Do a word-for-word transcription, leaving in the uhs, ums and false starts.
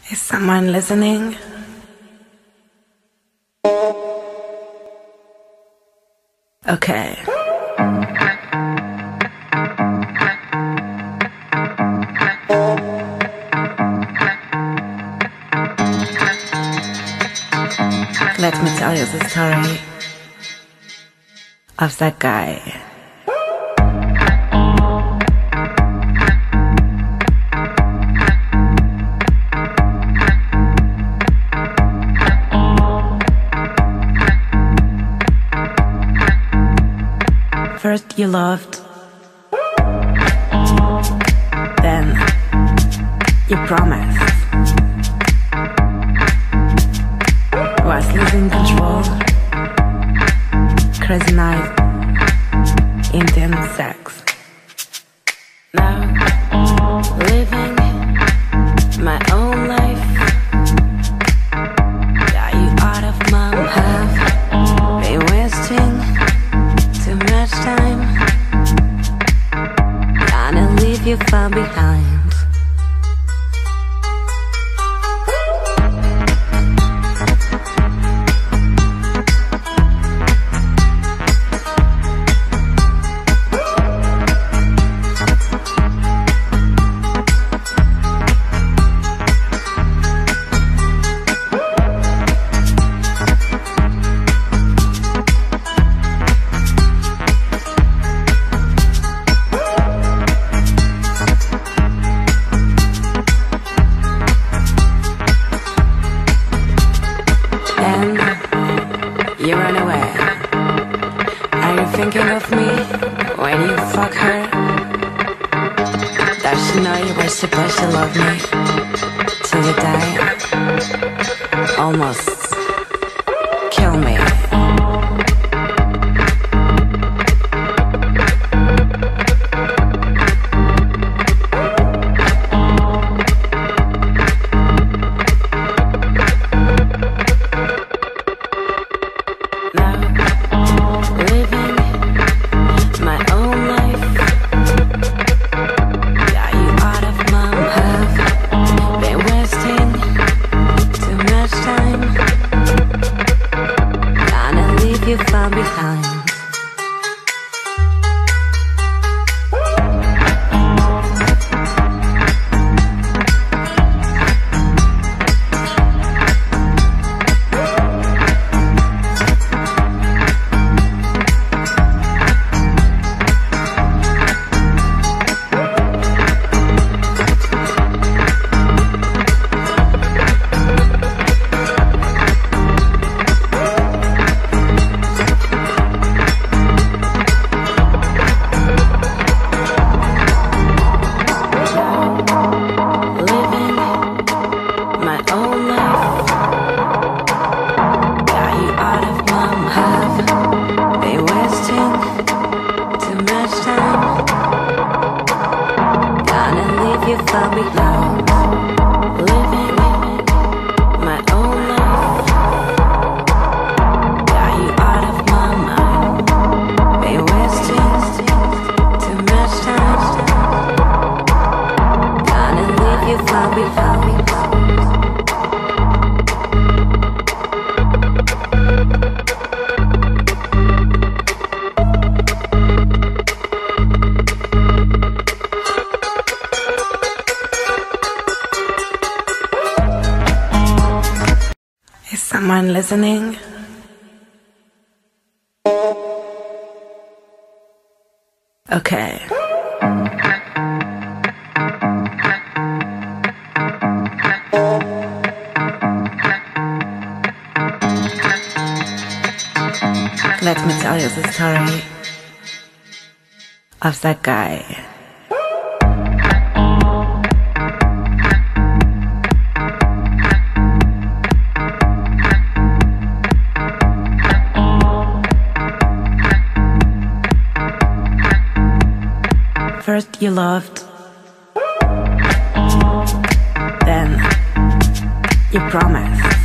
Is someone listening? Okay. Let me tell you the story of that guy. First you loved, then you promised. Was losing control, crazy night, intense sex. Now, living my own life. Got you out of my life. Been wasting too much time. Gonna leave you far behind. You run away. Are you thinking of me when you fuck her? Does she know you were supposed to love me till you die? Almost kill me. You far behind. You far behind. Living my own life. Got you out of my mind. Been wasting too much time. Gonna leave you far behind. Is someone listening? Okay. Let me tell you the story of that guy. First you loved, then you promised.